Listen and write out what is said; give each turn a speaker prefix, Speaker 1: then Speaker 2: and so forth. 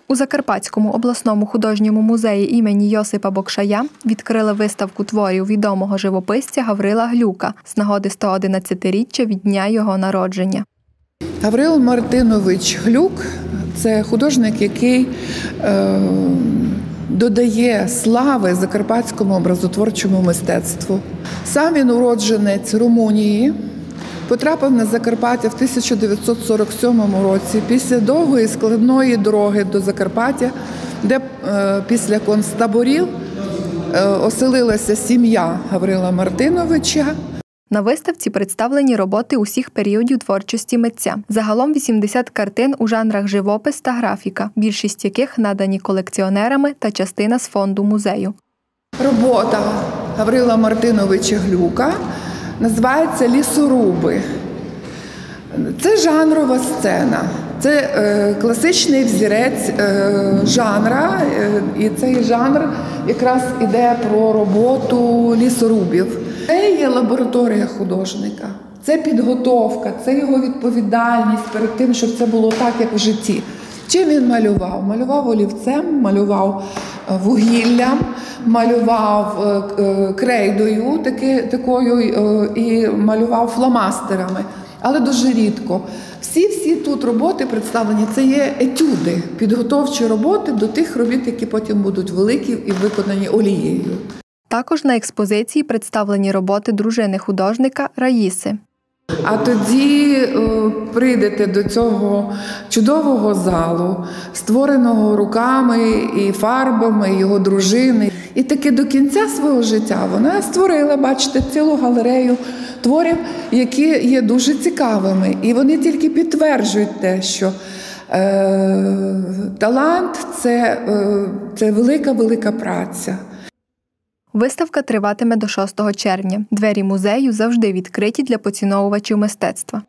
Speaker 1: У Закарпатському обласному художньому музеї імені Йосипа Бокшая відкрили виставку творів відомого живописця Гаврила Глюка з нагоди 111-річчя від дня його народження.
Speaker 2: Гаврил Мартинович Глюк – це художник, який додає слави закарпатському образотворчому мистецтву. Сам він уродженець Румунії, потрапив на Закарпаття в 1947 році після довгої складної дороги до Закарпаття, де після концтаборів оселилася сім'я Гаврила Мартиновича.
Speaker 1: На виставці представлені роботи усіх періодів творчості митця. Загалом 80 картин у жанрах живопис та графіка, більшість яких надані колекціонерами та частина з фонду музею.
Speaker 2: Робота Гаврила Мартиновича Глюка називається «Лісоруби». Це жанрова сцена, це класичний взірець жанра, і цей жанр якраз іде про роботу лісорубів. Це є лабораторія художника, це підготовка, це його відповідальність перед тим, щоб це було так, як в житті. Чим він малював? Малював олівцем, малював вугіллям, малював крейдою такою і малював фломастерами, але дуже рідко. Всі тут роботи представлені, це є етюди, підготовчі роботи до тих робіт, які потім будуть великі і виконані олією.
Speaker 1: Також на експозиції представлені роботи дружини художника Раїси.
Speaker 2: А тоді прийдете до цього чудового залу, створеного руками і фарбами його дружини. І таки до кінця свого життя вона створила, бачите, цілу галерею творів, які є дуже цікавими. І вони тільки підтверджують те, що талант – це велика праця.
Speaker 1: Виставка триватиме до 6 червня. Двері музею завжди відкриті для поціновувачів мистецтва.